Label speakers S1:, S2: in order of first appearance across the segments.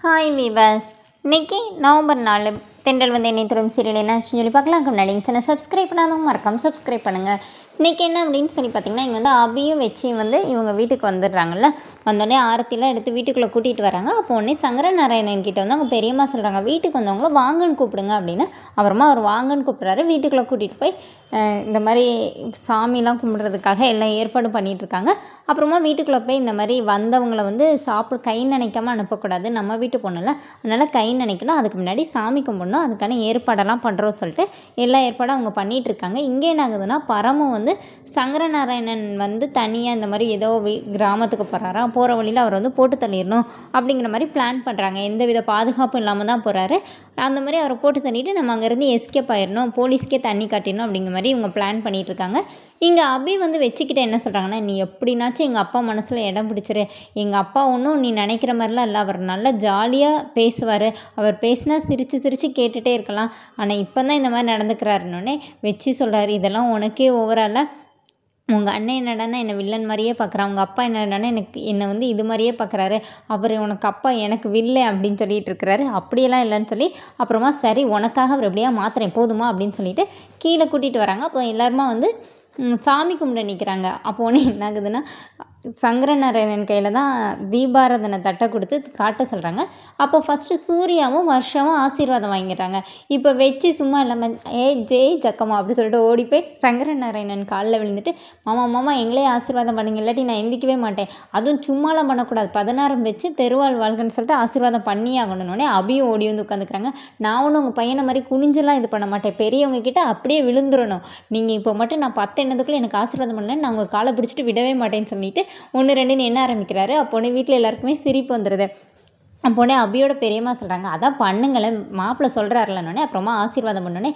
S1: Hi viewers, இன்னைக்கு November 4 தென்றல் வந்து என்னை தரும் சீரியல் என்ன சொல்லி பார்க்கலாம். முன்னாடி சேனல் சப்ஸ்கிரைப் பண்ணாதவங்க மறக்காம சப்ஸ்கிரைப் பண்ணுங்கள். இன்றைக்கி என்ன அப்படின்னு சொல்லி பார்த்தீங்கன்னா, இங்கே வந்து அபியும் வெச்சியும் வந்து இவங்க வீட்டுக்கு வந்துடுறாங்கல்ல. வந்தோடனே ஆரத்திலாம் எடுத்து வீட்டுக்குள்ளே கூட்டிகிட்டு வராங்க. அப்போ உடனே சங்கரநாராயணன் கிட்டே வந்து அவங்க பெரியம்மா சொல்கிறாங்க, வீட்டுக்கு வந்தவங்கள வாங்கன்னு கூப்பிடுங்க அப்படின்னு. அப்புறமா அவர் வாங்கன்னு கூப்பிட்றாரு. வீட்டுக்குள்ளே கூட்டிகிட்டு போய் இந்த மாதிரி சாமிலாம் கும்பிட்றதுக்காக எல்லாம் ஏற்பாடு பண்ணிகிட்ருக்காங்க. அப்புறமா வீட்டுக்குள்ளே போய் இந்த மாதிரி வந்தவங்களை வந்து கை நினைக்காமல் அனுப்பக்கூடாது, நம்ம வீட்டு பொண்ணுல, அதனால் கை நினைக்கணும், அதுக்கு முன்னாடி சாமி கும்பிடணும், அதுக்கான ஏற்பாடெல்லாம் பண்ணுறோம் சொல்லிட்டு எல்லா ஏற்பாடும் அவங்க பண்ணிகிட்ருக்காங்க. இங்கே என்ன ஆகுதுன்னா, பரமும் வந்து சங்கரநாராயணன் வந்து தனியாக இந்த மாதிரி ஏதோ கிராமத்துக்கு போகிறாராம். போகிற வழியில் அவர் வந்து போட்டு தள்ளிடணும் அப்படிங்கிற மாதிரி பிளான் பண்ணுறாங்க. எந்தவித பாதுகாப்பும் இல்லாமல் தான் போகிறாரு. அந்த மாதிரி அவரை போட்டு தள்ளிட்டு நம்ம அங்கேருந்து எஸ்கேப் ஆயிடணும், போலீஸ்க்கே தண்ணி காட்டிடணும் அப்படிங்கிற மாதிரி இவங்க பிளான் பண்ணிகிட்ருக்காங்க. இங்கே அபி வந்து வச்சுக்கிட்ட என்ன சொல்கிறாங்கன்னா, நீ எப்படின்னாச்சும் எங்கள் அப்பா மனசில் இடம் பிடிச்சிரு. எங்கள் அப்பா ஒன்றும் நீ நினைக்கிற மாதிரிலாம் இல்லை, அவர் நல்லா ஜாலியாக பேசுவார், அவர் பேசினா சிரித்து சிரித்து கேட்டுகிட்டே இருக்கலாம். ஆனால் இப்போ தான் இந்த மாதிரி நடந்துக்கிறாருன்னொடனே வச்சு சொல்கிறாரு, இதெல்லாம் உனக்கே ஓவராலாக, உங்கள் அண்ணன் என்னடானா என்னை வில்லன் மாதிரியே பார்க்குறான், உங்கள் அப்பா என்னடானா என்னை வந்து இது மாதிரியே பார்க்குறாரு, அவர் உனக்கு அப்பா எனக்கு வில்லை அப்படின்னு சொல்லிட்டு இருக்கிறாரு. அப்படியெல்லாம் இல்லைன்னு சொல்லி அப்புறமா சரி உனக்காக அவர் எப்படியா மாத்துறேன் போதுமா அப்படின்னு சொல்லிட்டு கீழே கூட்டிகிட்டு வராங்க. அப்போ எல்லாருமா வந்து சாமி கும்பிட நிற்கிறாங்க. அப்போ ஒன்று என்ன ஆகுதுன்னா, சங்கரநாராயணன் கையில் தான் தீபாராதனை தட்டை கொடுத்து காட்ட சொல்கிறாங்க. அப்போ ஃபஸ்ட்டு சூர்யாவும் வருஷமும் ஆசீர்வாதம் வாங்கிடுறாங்க. இப்போ வச்சு சும்மா இல்லாமல் ஜெய் ஜக்கம்மா அப்படி சொல்லிட்டு ஓடி போய் சங்கரநாராயணன் காலில் விழுந்துட்டு, மாமா எங்களே ஆசீர்வாதம் பண்ணுங்க, இல்லாட்டி நான் எந்திக்கவே மாட்டேன், அதுவும் சும்மாலாம் பண்ணக்கூடாது, 16 வச்சு பெருவாள் வாழ்கன்னு சொல்லிட்டு ஆசீர்வாதம் பண்ணி ஆகணுன்னே அபியும் ஓடி வந்து உட்காந்துக்கிறாங்க. நான் ஒன்றும் உங்கள் பையனை மாதிரி குனிஞ்செல்லாம் இது பண்ண மாட்டேன், பெரியவங்க கிட்ட அப்படியே விழுந்துடணும், நீங்கள் இப்போ மட்டும் நான் 10 எண்ணத்துக்குள்ளே எனக்கு ஆசீர்வாதம் பண்ணலன்னு நான் உங்கள் காலை பிடிச்சிட்டு விடவே மாட்டேன்னு சொல்லிட்டு 1 2ன்னு எண்ண ஆரம்பிக்கிறாரு. அப்போனே வீட்டில் எல்லாருக்குமே சிரிப்பு வந்துடுது. அப்போனே அபியோட பெரியம்மா சொல்கிறாங்க, அதான் பண்ணுங்களேன், மாப்பிள்ளை சொல்கிறாருலன்னொடனே அப்புறமா ஆசீர்வாதம் பண்ணோடனே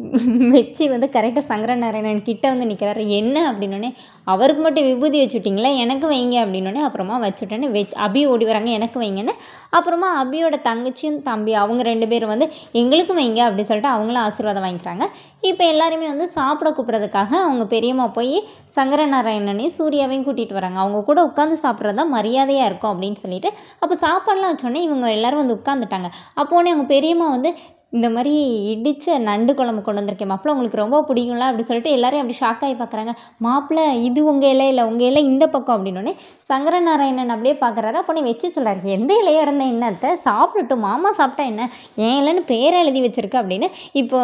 S1: வச்சு வந்து கரெக்டாக சங்கரநாராயணன் கிட்டே வந்து நிற்கிறாரு. என்ன அப்படின்னோடனே, அவருக்கு மட்டும் விபூதி வச்சுட்டிங்களே, எனக்கு வைங்க அப்படின்னோடனே அப்புறமா வச்சுட்டோன்னே அபி ஓடி வராங்க, எனக்கு வைங்கன்னு. அப்புறமா அபியோட தங்கச்சியும் தம்பி அவங்க 2 பேரும் வந்து எங்களுக்கும் வைங்க அப்படின்னு சொல்லிட்டு அவங்களும் ஆசீர்வாதம் வாங்கிக்கிறாங்க. இப்போ எல்லாருமே வந்து சாப்பிட கூப்பிட்றதுக்காக அவங்க பெரியம்மா போய் சங்கரநாராயணனையும் சூர்யாவையும் கூட்டிகிட்டு வராங்க. அவங்க கூட உட்காந்து சாப்பிட்றது தான் மரியாதையாக இருக்கும் அப்படின்னு சொல்லிட்டு, அப்போ சாப்பாடெலாம் வச்சோடனே இவங்க எல்லோரும் வந்து உட்காந்துட்டாங்க. அப்போனே அவங்க பெரியம்மா வந்து இந்த மாதிரி இடித்த நண்டு குழம்பு கொண்டு வந்திருக்கேன் மாப்பிள்ள, உங்களுக்கு ரொம்ப பிடிக்கும்ல அப்படி சொல்லிட்டு எல்லாரையும் அப்படி ஷாக்காகி பார்க்குறாங்க. மாப்பிள்ளை இது உங்கள் இலை இல்லை, உங்கள் இலை இந்த பக்கம் அப்படின்னோடனே சங்கரநாராயணன் அப்படியே பார்க்குறாரு. அப்போ நீ வச்சு சொல்கிறாரு, எந்த இலையாக இருந்த என்னத்தை சாப்பிட்டுட்டு மாமா சாப்பிட்டா என்ன, ஏன் இல்லைன்னு பேரை எழுதி வச்சுருக்கு அப்படின்னு. இப்போ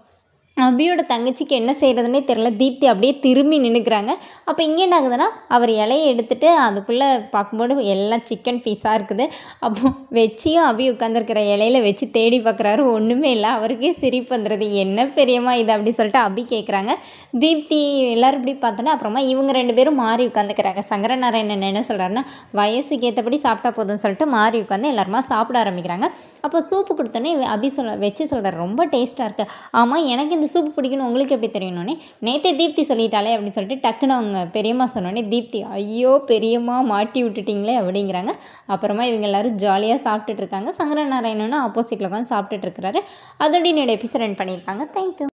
S1: அபியோட தங்கச்சிக்கு என்ன செய்கிறதுனே தெரில. தீப்தி அப்படியே திரும்பி நின்றுக்கிறாங்க. அப்போ இங்கே என்ன ஆகுதுன்னா, அவர் இலையை எடுத்துகிட்டு அதுக்குள்ளே பார்க்கும்போது எல்லாம் சிக்கன் பீஸாக இருக்குது. அப்போ வச்சியும் அபி உட்காந்துருக்கிற இலையில வச்சு தேடி பார்க்குறாரு, ஒன்றுமே இல்லை. அவருக்கே சிரிப்பு வந்துடுது, என்ன பெரியம்மா இது அப்படி சொல்லிட்டு அபி கேட்குறாங்க. தீப்தி எல்லோரும் இப்படி பார்த்தோன்னா அப்புறமா இவங்க 2 பேரும் மாறி உட்காந்துக்கிறாங்க. சங்கரநாராயணன் என்ன சொல்கிறாருன்னா, வயசுக்கு ஏற்றபடி சாப்பிட்டா போதும்னு சொல்லிட்டு மாறி உட்காந்து எல்லாருமா சாப்பிட ஆரம்பிக்கிறாங்க. அப்போ சூப்பு கொடுத்தோன்னே அபி வச்சு சொல்கிறார், ரொம்ப டேஸ்ட்டாக இருக்குது. ஆமாம், எனக்கு இந்த சூப்பு பிடிக்கணும், உங்களுக்கு எப்படி தெரியணுன்னே, நேற்றே தீப்தி சொல்லிட்டாலே அப்படின்னு சொல்லிட்டு டக்குன்னு அவங்க பெரியம்மா சொன்னோடனே தீப்தி, ஐயோ பெரியம்மா மாட்டி விட்டுட்டிங்களே அப்படிங்கிறாங்க. அப்புறமா இவங்க எல்லோரும் ஜாலியாக சாப்பிட்டுட்டு இருக்காங்க. சங்கரநாராயணனும் ஆப்போசிட்டில் உட்காந்து சாப்பிட்டுட்டு இருக்கிறாரு. அதோட என்னோட எபிசோட் ரன் பண்ணியிருக்காங்க. தேங்க்யூ.